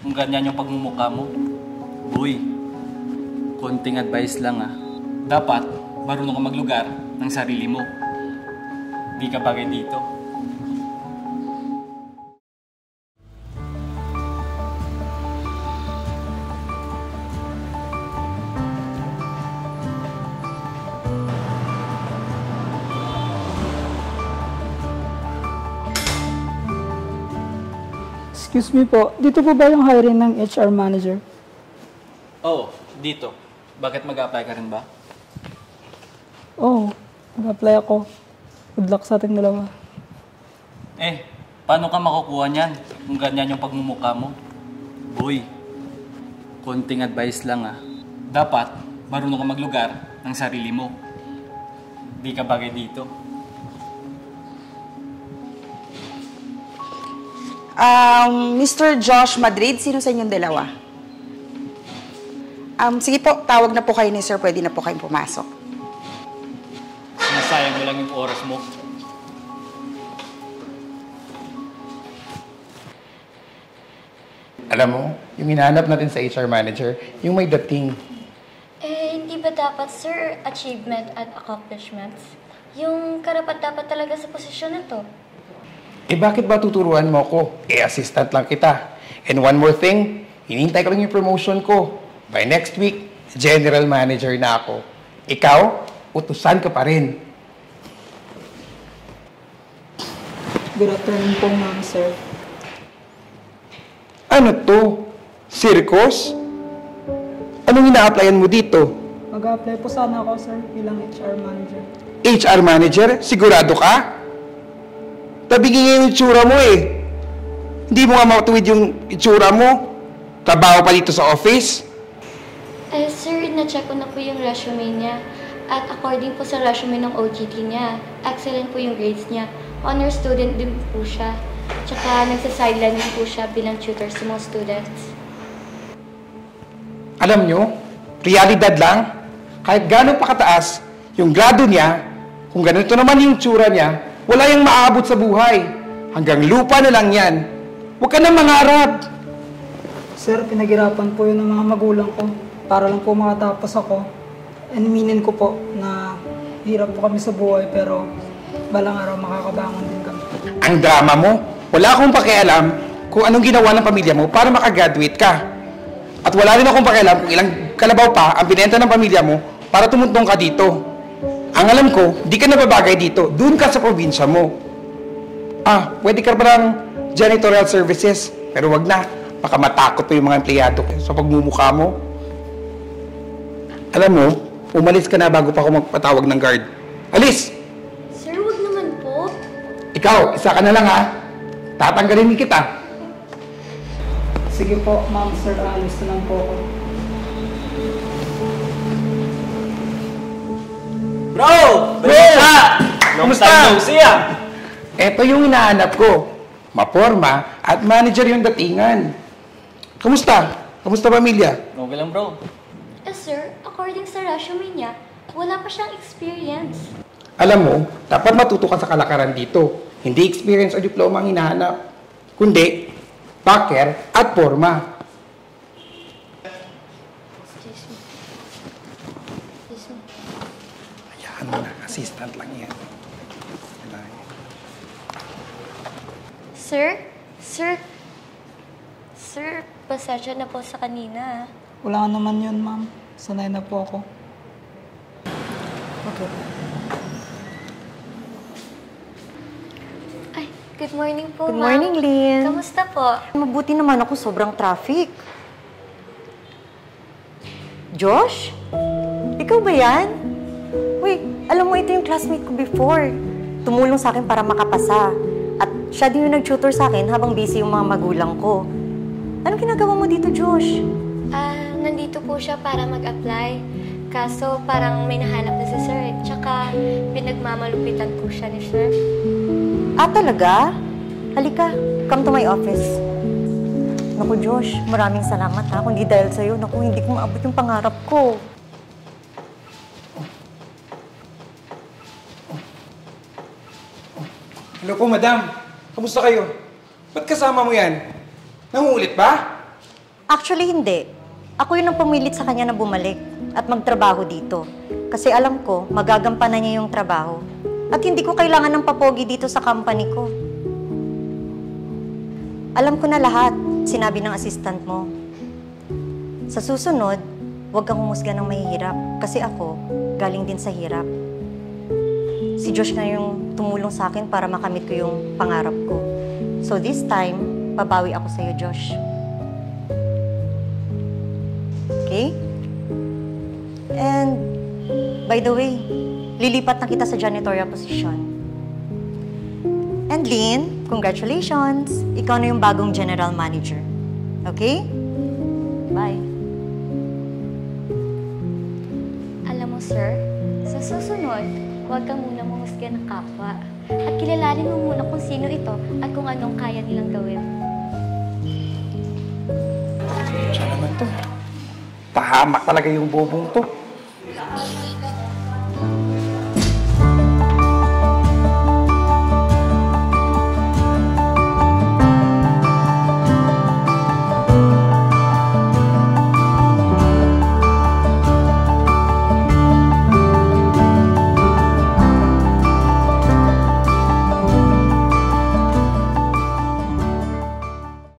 kung ganyan yung pagmumukha mo. Uy, konting advice lang Dapat, marunong ka maglugar ng sarili mo. Di ka bagay dito. Excuse me po, dito po ba yung hiring ng HR manager? Oo, dito. Bakit mag-apply ka rin ba? Oo, mag-apply ako. Good luck sa ating dalawa. Paano ka makukuha niyan kung ganyan yung pagmumukha mo? Boy, konting advice lang Dapat, marunong ka maglugar ng sarili mo. Di ka bagay dito. Mr. Josh Madrid, sino sa inyong dalawa? Sige po, tawag na po kayo ni sir. Pwede na po kayong pumasok. Sinasayang mo lang yung oras mo. Alam mo, yung hinahanap natin sa HR manager, yung may dating. Hindi ba dapat, sir, achievement at accomplishments? Yung karapat-dapat talaga sa posisyon na to. Bakit ba tuturuan mo ko? Assistant lang kita. And one more thing, hinihintay ko lang yung promotion ko. By next week, general manager na ako. Ikaw, utusan ka pa rin. Good afternoon po, ma'am, sir. Ano to? Circus? Anong ina-applyan mo dito? Mag-apply po sana ako, sir, bilang HR manager. HR manager? Sigurado ka? Tabigin nga yung itsura mo Hindi mo nga matuwid yung itsura mo. Trabaho pa dito sa office. Sir, na-check ko na po yung resume niya. At according po sa resume ng OJT niya, excellent po yung grades niya. Honor student din po siya. Tsaka nagsa-sideline din po siya bilang tutor sa mga students. Alam nyo, realidad lang, kahit gano'n pa kataas yung grado niya, kung ganito naman yung tsura niya, wala yung maaabot sa buhay. Hanggang lupa na lang yan. Huwag ka na mangarap. Sir, pinaghirapan po yun ng mga magulang ko para lang po makatapos ako. And minin ko po na hirap po kami sa buhay pero balang araw makakabangon din kami. Ang drama mo, wala akong pakialam kung anong ginawa ng pamilya mo para makagraduate ka. At wala rin akong pakialam kung ilang kalabaw pa ang binenta ng pamilya mo para tumuntong ka dito. Ang alam ko, di ka nababagay dito. Doon ka sa probinsya mo. Pwede ka pa ng janitorial services. Pero wag na. Baka matakot pa yung mga empleyado sa pagmumukha mo. Alam mo, umalis ka na bago pa ako magpatawag ng guard. Alis! Sir, wag naman po. Ikaw, isa ka na lang Tatanggalin kita. Sige po, ma'am, sir, alis na lang po ako. Bro! Kamusta? Kamusta? Long time no see Ito yung hinahanap ko. Maporma at manager yung datingan. Kamusta? Kamusta pamilya? Okay lang, bro. Sir, according sa resume niya, wala pa siyang experience. Alam mo, dapat matuto ka sa kalakaran dito. Hindi experience o diploma ang hinahanap. Kundi, packer at porma. Excuse me. Excuse me. Ayan mo na, assistant lang yan. Sir, pasensya na po sa kanina. Wala naman yun, ma'am. Sanay na po ako. Okay. Ay, good morning po, Good morning, Lynn. Kamusta po? Mabuti naman ako, sobrang traffic. Josh? Ikaw ba yan? Uy, alam mo, ito yung classmate ko before. Tumulong sa akin para makapasa. At siya din yung nag-tutor sa akin habang busy yung mga magulang ko. Anong ginagawa mo dito, Josh? Nandito po siya para mag-apply. Kaso parang may nahanap na si sir. Tsaka pinagmamalupitan po siya ni sir. Talaga? Halika, come to my office. Naku, Josh, maraming salamat ha. Kung di dahil sa'yo, naku, hindi ko maabot yung pangarap ko. Hello po, madam. Kamusta kayo? Ba't kasama mo yan? Nangungulit ba? Actually, hindi. Ako yun ang pumilit sa kanya na bumalik at magtrabaho dito. Kasi alam ko, magagampanan niya yung trabaho. At hindi ko kailangan ng papogi dito sa company ko. Alam ko na lahat, sinabi ng assistant mo. Sa susunod, huwag kang humusga ng mahihirap. Kasi ako, galing din sa hirap. Si Josh na yung tumulong sa akin para makamit ko yung pangarap ko. So this time, babawi ako sa'yo, Josh. Okay? And, by the way, lilipat na kita sa janitorial position. And Lynn, congratulations! Ikaw na yung bagong general manager. Okay? Bye. Alam mo, sir, sa susunod, huwag kang muna mahusga ng kapwa. At kilalanin mo muna kung sino ito at kung anong kaya nilang gawin. Siya naman to. Pahamak talaga yung bobong to.